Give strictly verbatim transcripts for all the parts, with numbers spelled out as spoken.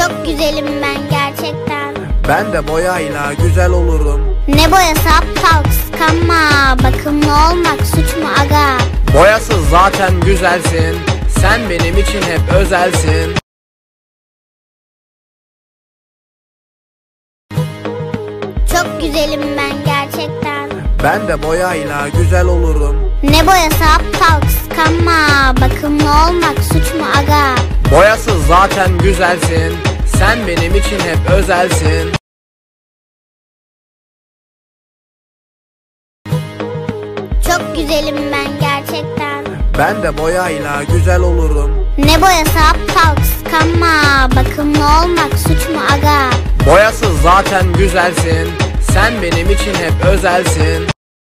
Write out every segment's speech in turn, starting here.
Çok güzelim ben gerçekten. Ben de boyayla güzel olurum. Ne boyası aptal, kıskanma. Bakımlı olmak suç mu aga? Boyasız zaten güzelsin. Sen benim için hep özelsin. Çok güzelim ben gerçekten. Ben de boyayla güzel olurum. Ne boyası aptal, kıskanma. Bakımlı olmak suç mu aga? Boyasız zaten güzelsin. Sen benim için hep özelsin. Çok güzelim ben gerçekten. Ben de boyayla güzel olurum. Ne boyası aptal, kıskanma. Bakımlı olmak suç mu aga? Boyasız zaten güzelsin. Sen benim için hep özelsin.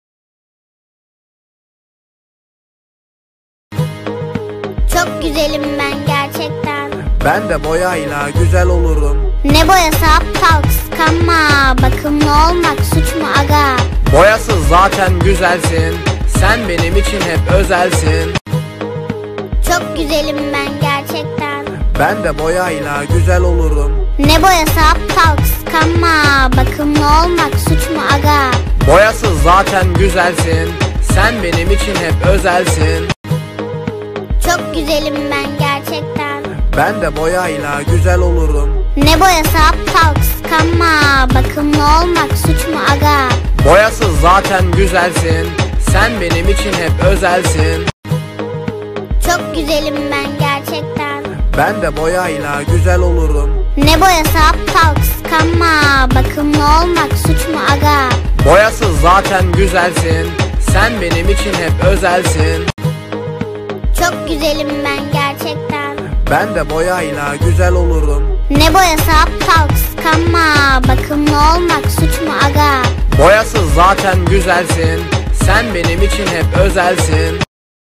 Çok güzelim ben gerçekten. Ben de boyayla güzel olurum. Ne boyası aptal, kıskanma. Bakımlı olmak suç mu aga? Boyasız zaten güzelsin. Sen benim için hep özelsin. Çok güzelim ben gerçekten. Ben de boyayla güzel olurum. Ne boyası aptal, kıskanma. Bakımlı olmak suç mu aga? Boyasız zaten güzelsin. Sen benim için hep özelsin. Çok güzelim ben gerçekten. Ben de boyayla güzel olurum. Ne boyası aptal, kıskanma. Bakımlı olmak suç mu aga? Boyasız zaten güzelsin. Sen benim için hep özelsin. Çok güzelim ben gerçekten. Ben de boyayla güzel olurum. Ne boyası aptal, kıskanma. Bakımlı olmak suç mu aga? Boyasız zaten güzelsin. Sen benim için hep özelsin. Çok güzelim ben gerçekten. Ben de boyayla güzel olurum. Ne boyası aptal, kıskanma. Bakımlı olmak suç mu aga? Boyasız zaten güzelsin. Sen benim için hep özelsin.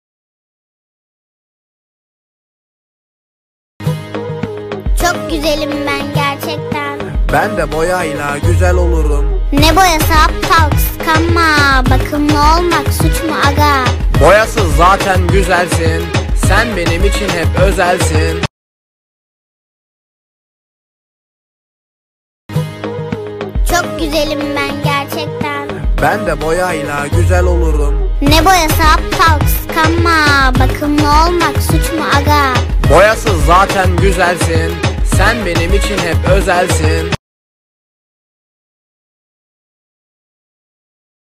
Çok güzelim ben gerçekten. Ben de boyayla güzel olurum. Ne boyası aptal, kıskanma. Bakımlı olmak suç mu aga? Boyasız zaten güzelsin. Sen benim için hep özelsin. Çok güzelim ben gerçekten. Ben de boyayla güzel olurum. Ne boyası aptal, kıskanma. Bakımlı olmak suç mu aga? Boyasız zaten güzelsin. Sen benim için hep özelsin.